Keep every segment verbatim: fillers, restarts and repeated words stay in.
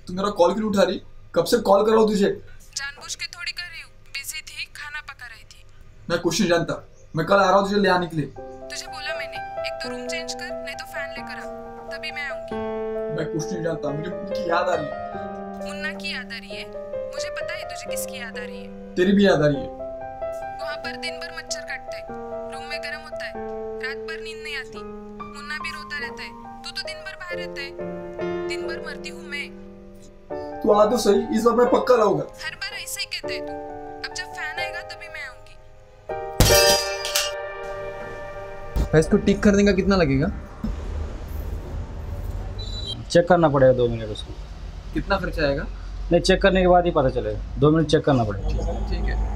तू मेरा कॉल क्यों उठा रही? कब से कॉल कर रहा हूँ तुझे। जानबूझ के थोड़ी कर रही हूँ, बिजी थी, खाना पका रही थी। मैं कुछ नहीं जानता, मैं कल आ रहा हूँ तुझे ले आने के लिए। तुझे बोला मैंने, एक तो रूम चेंज कर, नहीं तो फैन लेकर आ, तभी मैं आऊंगी। मैं कुछ नहीं जानता, मुझे मुन्ना की याद आ रही है। मुन्ना की याद आ रही है? मुझे पता है तुझे किसकी याद आ रही है। तेरी भी याद आ रही है। वहाँ पर दिन भर मच्छर काटते, रूम में गर्म होता है, रात भर नींद नहीं आती, मुन्ना भी रोता रहता है, तू तो दिन भर बाहर रहता है, दिन भर मरती हूँ मैं। तू आ तो सही, इस बार मैं पक्का रहूंगा। हर बार ऐसे ही कहते है तू। अब जब फैन आएगा तभी मैं आऊंगी। भाई इसको टिक करने का कितना लगेगा? चेक करना पड़ेगा दो मिनट उसको। कितना खर्चा आएगा? नहीं, चेक करने के बाद ही पता चलेगा, दो मिनट चेक करना पड़ेगा। ठीक है।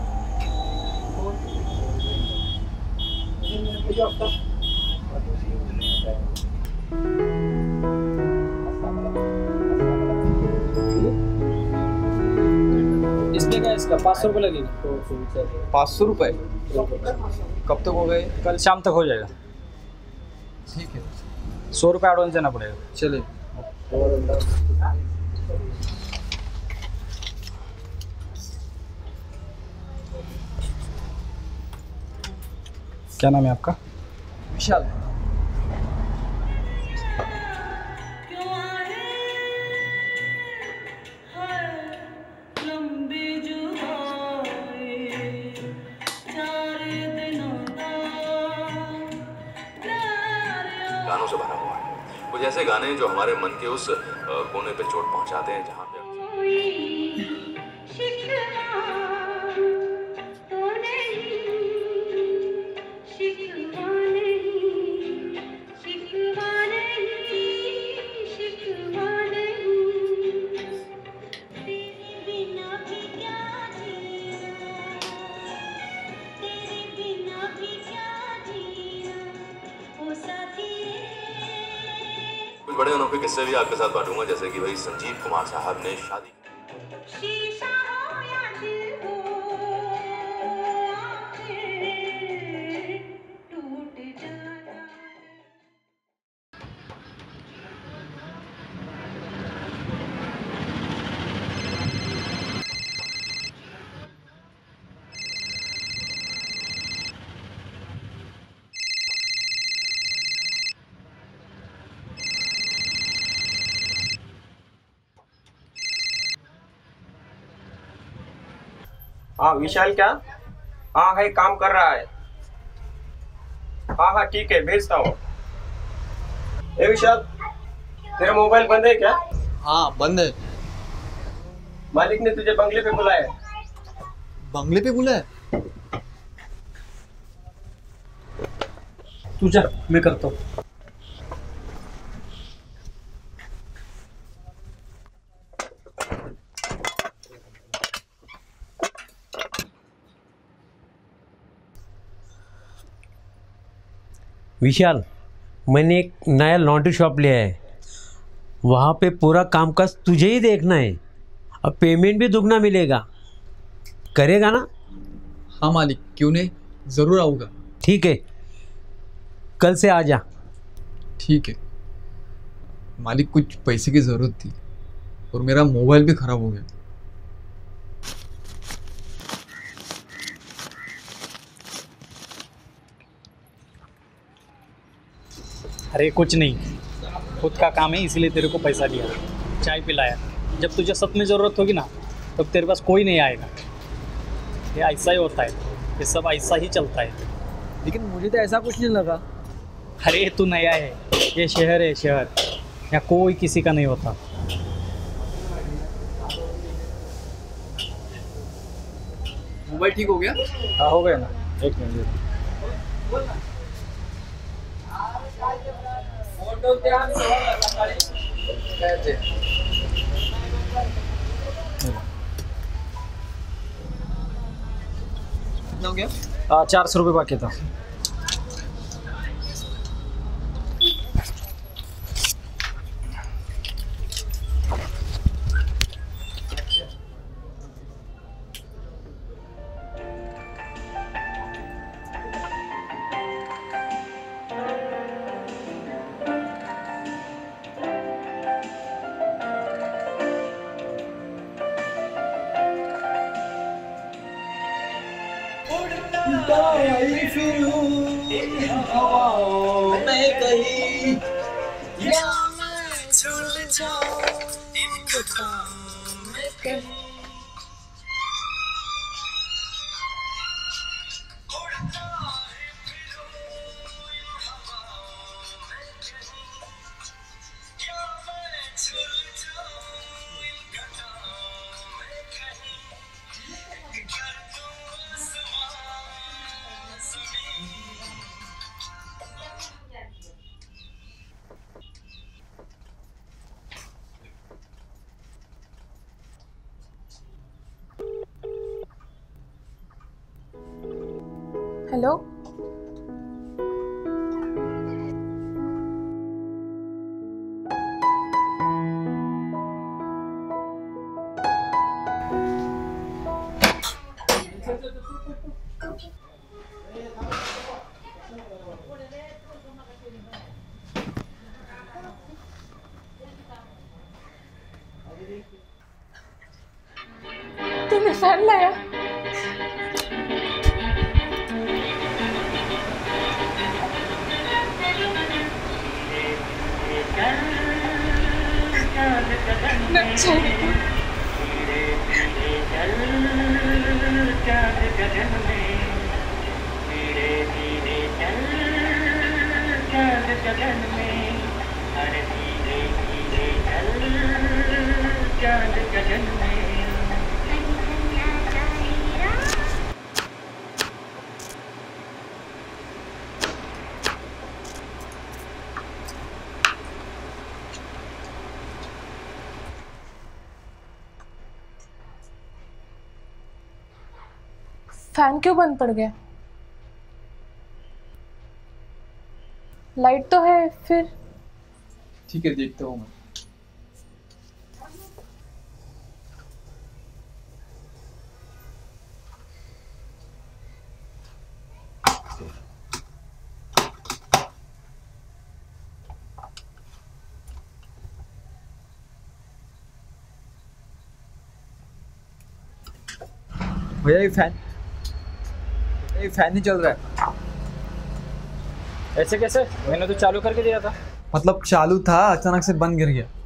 इसमें क्या इसका पाँच सौ रुपये लगेगा। पाँच सौ रुपये? कब तक हो गए? कल शाम तक हो जाएगा। ठीक है। सौ रुपये एडवांस देना पड़ेगा। चले। क्या नाम है आपका? विशाल। गानों से भरा हुआ है, कुछ ऐसे गाने जो हमारे मन के उस कोने पे चोट पहुंचाते हैं जहाँ पे कुछ बड़े अनोखे किस्से भी आपके साथ बांटूंगा, जैसे कि भाई संजीव कुमार साहब ने शादी हाँ विशाल, क्या? हाँ है, काम कर रहा है। हाँ हाँ ठीक है, भेजता हूँ। ए विशाल, तेरा मोबाइल बंद है क्या? हाँ बंद है। मालिक ने तुझे बंगले पे बुलाया। बंगले पे बुलाया? तू जा, मैं करता हूँ। विशाल, मैंने एक नया लॉन्ड्री शॉप लिया है, वहाँ पे पूरा कामकाज तुझे ही देखना है, अब पेमेंट भी दुगना मिलेगा, करेगा ना? हाँ मालिक, क्यों नहीं, ज़रूर आऊँगा। ठीक है, कल से आ जा। ठीक है मालिक, कुछ पैसे की ज़रूरत थी और मेरा मोबाइल भी ख़राब हो गया। अरे कुछ नहीं, खुद का काम है इसलिए तेरे को पैसा दिया, चाय पिलाया। जब तुझे सच में ज़रूरत होगी ना तब तेरे पास कोई नहीं आएगा। ये ऐसा ही होता है, ये सब ऐसा ही चलता है। लेकिन मुझे तो ऐसा कुछ नहीं लगा। अरे तू नया है, ये शहर है शहर, यहाँ कोई किसी का नहीं होता। मोबाइल ठीक हो गया? हाँ हो गया ना, एक मिनट। कितना हो गया? हाँ चार सौ रुपये बाकी था। उड़ाई फिरूं इन हवाओं में कहीं, या मैं झूल जाऊं इन घटाओं में कहीं। हेलो, तूने फैन लाया? फैन क्यों बंद पड़ गया? लाइट तो है फिर। ठीक है, देखता हूँ मैं। भैया ये फैन ये फैन नहीं चल रहा है। ऐसे कैसे? मैंने तो चालू करके दिया था। मतलब चालू था, अचानक से बंद गिर गया।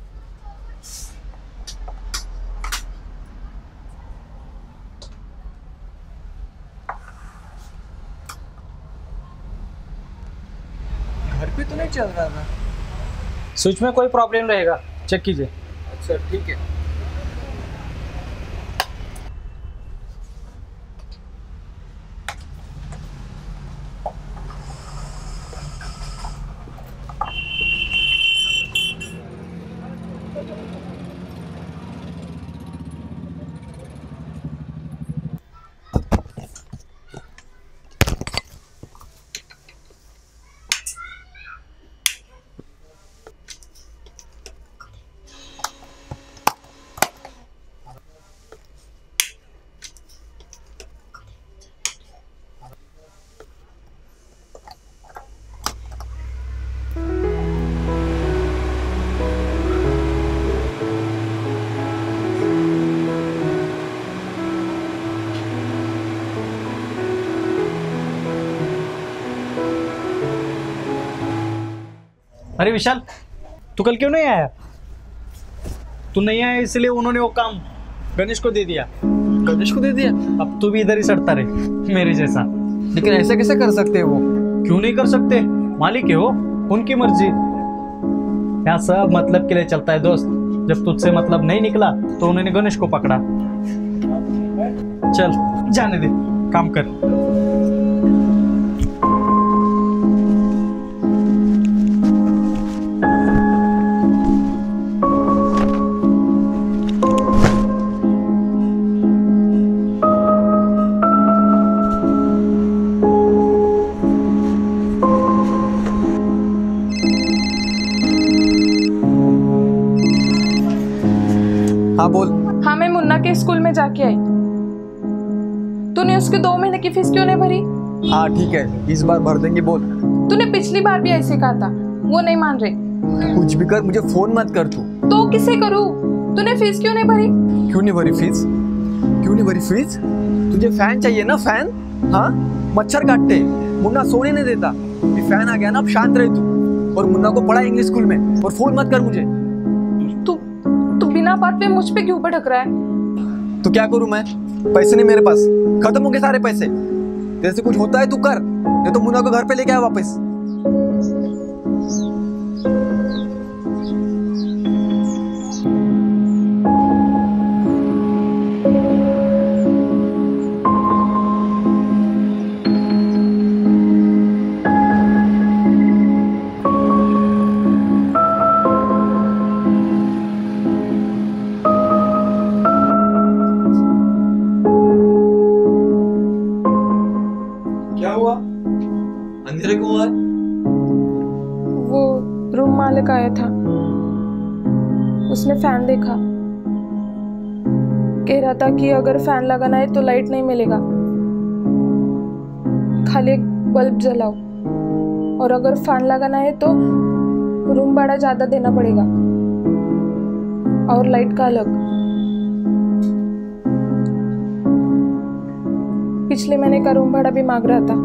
घर पे तो नहीं चल रहा था। स्विच में कोई प्रॉब्लम रहेगा, चेक कीजिए। अच्छा ठीक है। अरे विशाल, तू कल क्यों नहीं आया? तू नहीं आया इसलिए उन्होंने वो काम गणेश को दे दिया। गणेश को दे दिया? अब तू भी इधर ही सड़ता रहे मेरे जैसा। लेकिन ऐसा कैसे कर सकते हैं वो? क्यों नहीं कर सकते? मालिक है वो, उनकी मर्जी। यहाँ सब मतलब के लिए चलता है दोस्त। जब तुझसे मतलब नहीं निकला तो उन्होंने गणेश को पकड़ा। चल जाने दे, काम कर। हाँ बोल। हाँ, मैं मुन्ना के स्कूल में जाके आई। तूने उसके दो महीने की फीस क्यों नहीं भरी? हाँ ठीक है, इस बार भर देंगे। बोल। तूने पिछली बार भी ऐसे कहा था, वो नहीं मान रहे। कुछ भी कर, मुझे फोन मत कर तू। तो किसे करूँ? तूने फीस क्यों नहीं भरी? क्यों नहीं भरी फीस? क्यों नहीं भरी फीस? तुझे फैन चाहिए ना? फैन हाँ, मच्छर काटते, मुन्ना सोने नहीं देता। ये फैन आ गया ना, अब शांत रहे तू। और मुन्ना को पढ़ा इंग्लिश स्कूल में, और फोन मत कर मुझे। तू तू बिना बात पे मुझ पे क्यों भटक रहा है? तो क्या करूं मैं? पैसे नहीं मेरे पास, खत्म हो गए सारे पैसे। तेरे से कुछ होता है तू कर, नहीं तो मुन्ना को घर पे लेके आया वापस। अंधेरे क्यों हुआ है? वो रूम मालिक आया था, उसने फैन देखा, कह रहा था कि अगर फैन लगाना है तो लाइट नहीं मिलेगा, खाली एक बल्ब जलाओ, और अगर फैन लगाना है तो रूम भाड़ा ज़्यादा देना पड़ेगा और लाइट का अलग। पिछले महीने का रूम भाड़ा भी मांग रहा था,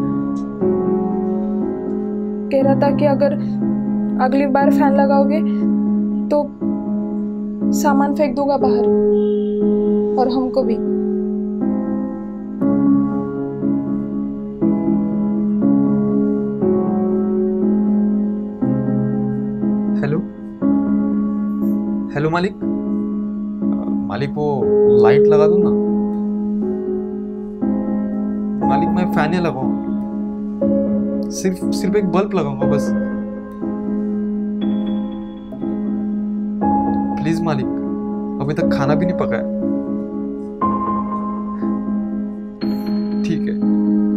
कह रहा था कि अगर अगली बार फैन लगाओगे तो सामान फेंक दूंगा बाहर, और हमको भी। हेलो हेलो मालिक, मालिक वो लाइट लगा दूं ना? मालिक मैं फैन ही लगाऊं, सिर्फ सिर्फ एक बल्ब लगाऊंगा बस। प्लीज मालिक, अभी तक खाना भी नहीं पका है। ठीक है।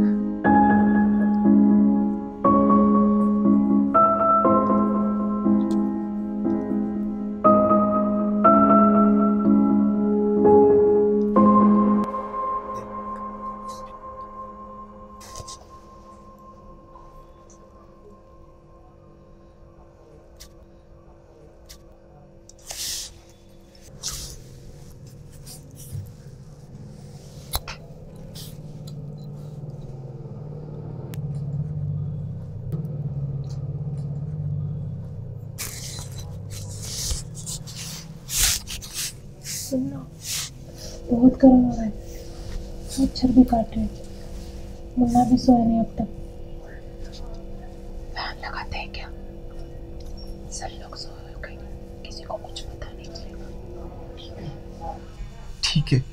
सुनना, बहुत गर्म हो रहा है, मच्छर भी काट रहे हैं, मुन्ना भी सोया नहीं अब तक। फैन लगाते हैं क्या? सब लोग सो गए, किसी को कुछ पता नहीं चलेगा। ठीक है।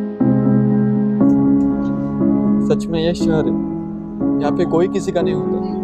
सच में यह शहर है, यहाँ पे कोई किसी का नहीं होता।